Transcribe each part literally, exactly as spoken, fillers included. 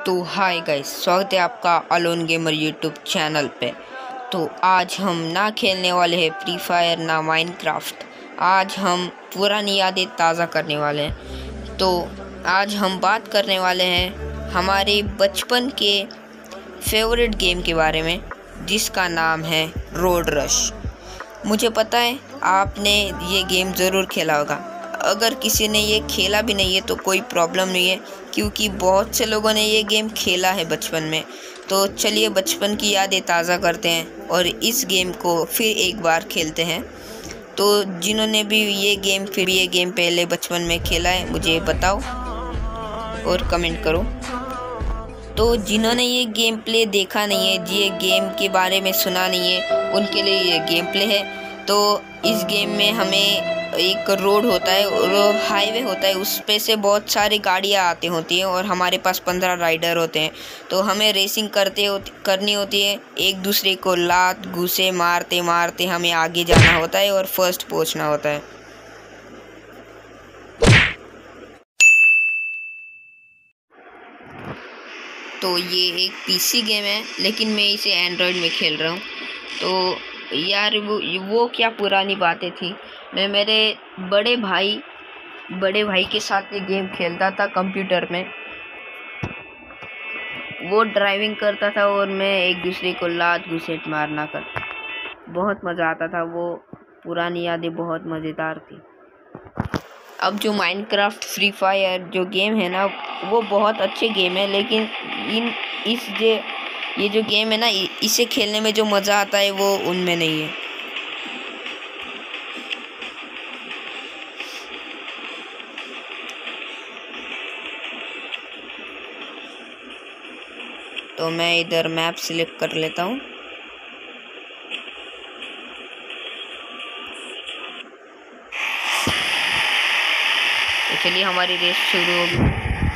तो hi guys, स्वागत है आपका अलोन गेमर यूट्यूब चैनल पे। तो आज हम ना खेलने वाले हैं फ्री फायर ना माइनक्राफ्ट। आज हम पुरानी यादें ताज़ा करने वाले हैं। तो आज हम बात करने वाले हैं हमारे बचपन के फेवरेट गेम के बारे में, जिसका नाम है रोड रश। मुझे पता है आपने ये गेम ज़रूर खेला होगा। अगर किसी ने ये खेला भी नहीं है तो कोई प्रॉब्लम नहीं है, क्योंकि बहुत से लोगों ने ये गेम खेला है बचपन में। तो चलिए बचपन की यादें ताज़ा करते हैं और इस गेम को फिर एक बार खेलते हैं। तो जिन्होंने भी ये गेम फिर ये गेम पहले बचपन में खेला है, मुझे बताओ और कमेंट करो। तो जिन्होंने ये गेम प्ले देखा नहीं है, ये गेम के बारे में सुना नहीं है, उनके लिए ये गेम प्ले है। तो इस गेम में हमें एक रोड होता है और हाईवे होता है, उस पे से बहुत सारी गाड़ियाँ आती होती हैं और हमारे पास पंद्रह राइडर होते हैं। तो हमें रेसिंग करते होती करनी होती है, एक दूसरे को लात घूसे मारते मारते हमें आगे जाना होता है और फर्स्ट पहुंचना होता है। तो ये एक पीसी गेम है, लेकिन मैं इसे एंड्रॉयड में खेल रहा हूँ। तो यार वो वो क्या पुरानी बातें थी। मैं मेरे बड़े भाई बड़े भाई के साथ ये गेम खेलता था कंप्यूटर में। वो ड्राइविंग करता था और मैं एक दूसरे को लात घुसेट मारना करता। बहुत मज़ा आता था। वो पुरानी यादें बहुत मज़ेदार थी। अब जो माइनक्राफ्ट फ्री फायर जो गेम है ना, वो बहुत अच्छे गेम है, लेकिन इन इस जे ये जो गेम है ना, इसे खेलने में जो मज़ा आता है वो उनमें नहीं है। तो मैं इधर मैप सिलेक्ट कर लेता हूँ। तो चलिए हमारी रेस शुरू होगी।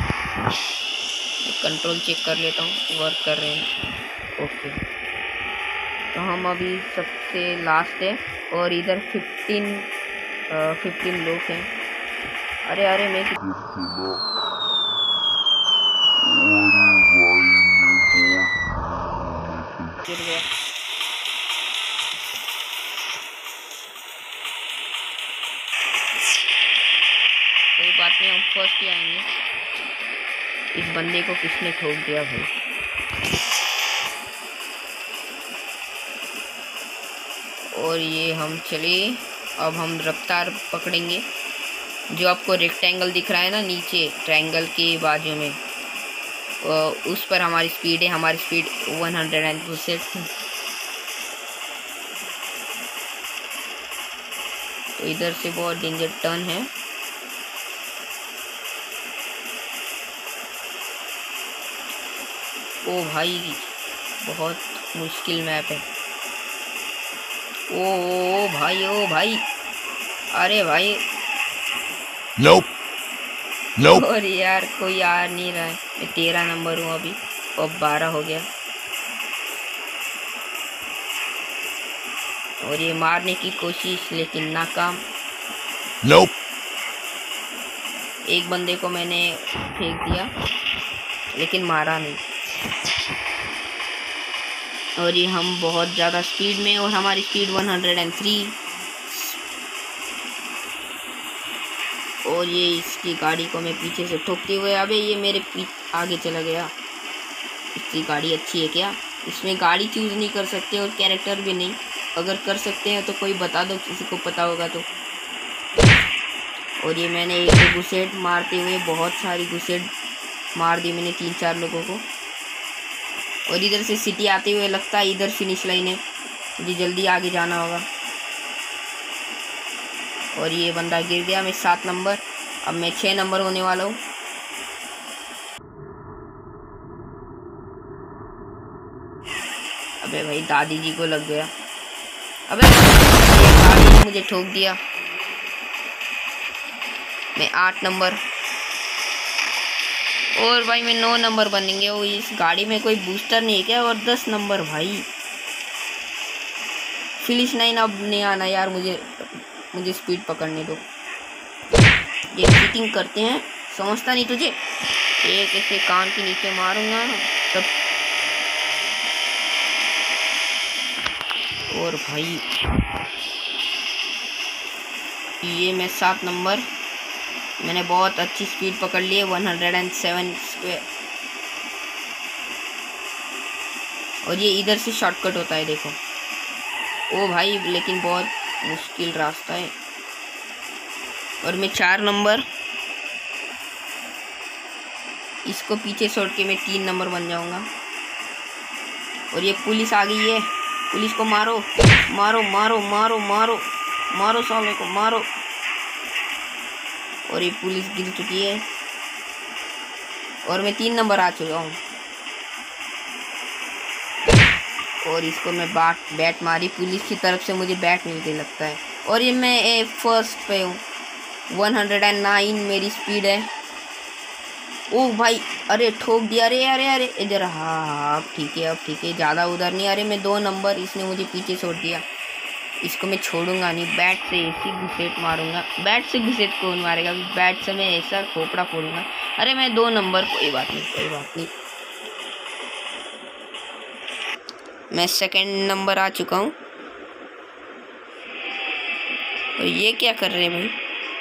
कंट्रोल चेक कर लेता हूँ, वर्क कर रहे हैं। ओके, तो हम अभी सबसे लास्ट है और इधर फिफ्टीन फिफ्टीन लोग हैं। अरे अरे मैं गिर गया। कोई बात नहीं, हम फर्स्ट ही आएंगे। इस बंदे को किसने ठोक दिया भाई। और ये हम चले। अब हम रफ्तार पकड़ेंगे। जो आपको रेक्टेंगल दिख रहा है ना नीचे ट्रायंगल के बाजू में, उस पर हमारी स्पीड है। हमारी speed one hundred and two से। तो इधर से बहुत डेंजर टर्न है। ओ भाई, बहुत मुश्किल मैप है। ओ, ओ भाई ओ भाई, अरे भाई nope. Nope. और यार कोई आ नहीं रहा है। मैं तेरह नंबर हूँ अभी, अब बारह हो गया। और ये मारने की कोशिश, लेकिन नाकाम। nope. एक बंदे को मैंने फेंक दिया, लेकिन मारा नहीं। और ये हम बहुत ज़्यादा स्पीड में, और हमारी speed one hundred and three. और ये इसकी गाड़ी को मैं पीछे से ठोकते हुए, अबे ये मेरे पीछे आगे चला गया। इसकी गाड़ी अच्छी है क्या? इसमें गाड़ी चूज़ नहीं कर सकते और कैरेक्टर भी नहीं। अगर कर सकते हैं तो कोई बता दो, किसी को पता होगा तो। और ये मैंने एक घुसेट मारते हुए बहुत सारी घुसेट मार दी मैंने, तीन चार लोगों को। और इधर से सिटी आते हुए लगता है इधर फिनिश लाइन है, मुझे जल्दी आगे जाना होगा। और ये बंदा गिर गया। मैं सात नंबर, अब मैं छः नंबर होने वाला हूँ। अबे भाई दादी जी को लग गया। अबे गाड़ी ने मुझे ठोक दिया। मैं आठ नंबर, और भाई मैं नौ नंबर बनेंगे। वो इस गाड़ी में कोई बूस्टर नहीं है क्या? और दस नंबर भाई। फिनिश लाइन अब नहीं आना यार, मुझे मुझे स्पीड पकड़ने दो। ये चीटिंग करते हैं, समझता नहीं तुझे। एक ऐसे कान के नीचे मारूंगा सब। और भाई ये मैं सात नंबर, मैंने बहुत अच्छी स्पीड पकड़ ली है, one hundred and seven square. और ये इधर से शॉर्टकट होता है देखो। ओ भाई लेकिन बहुत मुश्किल रास्ता है। और मैं चार नंबर, इसको पीछे छोड़ के मैं तीन नंबर बन जाऊंगा। और ये पुलिस आ गई है, पुलिस को मारो मारो मारो मारो मारो मारो साले को मारो। और ये पुलिस गिर चुकी है और मैं तीन नंबर आ चुका हूँ। और इसको मैं बाट बैट मारी, पुलिस की तरफ से मुझे बैट मिलती लगता है। और ये मैं ए फर्स्ट पे हूँ, वन हंड्रेड एंड नाइन मेरी स्पीड है। ओ भाई अरे ठोक दिया, अरे अरे अरे इधर। हाँ हाँ अब ठीक है, अब ठीक है, ज़्यादा उधर नहीं। अरे मैं दो नंबर, इसने मुझे पीछे छोड़ दिया। इसको मैं छोड़ूंगा नहीं, बैट से ऐसी घुसेट मारूंगा। बैट से घुसेट कौन मारेगा, बैट से मैं ऐसा खोपड़ा फोड़ूंगा। अरे मैं दो नंबर, कोई बात नहीं कोई बात नहीं। मैं सेकंड नंबर आ चुका हूँ। और ये क्या कर रहे हैं भाई?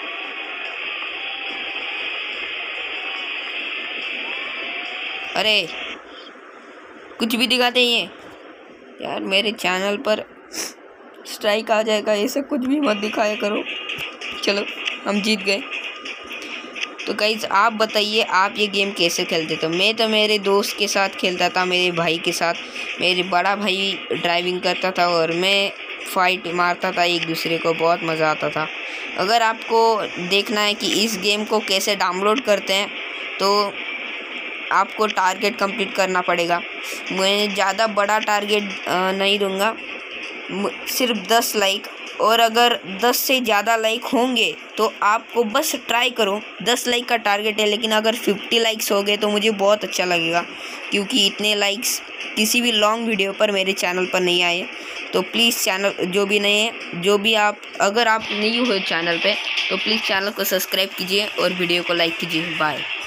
अरे कुछ भी दिखाते हैं ये यार, मेरे चैनल पर स्ट्राइक आ जाएगा, ऐसा कुछ भी मत दिखाया करो। चलो हम जीत गए। तो गाइस आप बताइए आप ये गेम कैसे खेलते? तो मैं तो मेरे दोस्त के साथ खेलता था, मेरे भाई के साथ। मेरे बड़ा भाई ड्राइविंग करता था और मैं फाइट मारता था एक दूसरे को, बहुत मज़ा आता था। अगर आपको देखना है कि इस गेम को कैसे डाउनलोड करते हैं तो आपको टारगेट कंप्लीट करना पड़ेगा। मैं ज़्यादा बड़ा टारगेट नहीं दूंगा, सिर्फ दस लाइक। और अगर दस से ज़्यादा लाइक होंगे तो आपको बस ट्राई करो। दस लाइक का टारगेट है, लेकिन अगर फिफ्टी लाइक्स हो गए तो मुझे बहुत अच्छा लगेगा, क्योंकि इतने लाइक्स किसी भी लॉन्ग वीडियो पर मेरे चैनल पर नहीं आए। तो प्लीज़ चैनल जो भी नए हैं, जो भी आप अगर आप नहीं हो चैनल पे तो प्लीज़ चैनल को सब्सक्राइब कीजिए और वीडियो को लाइक कीजिए। बाय।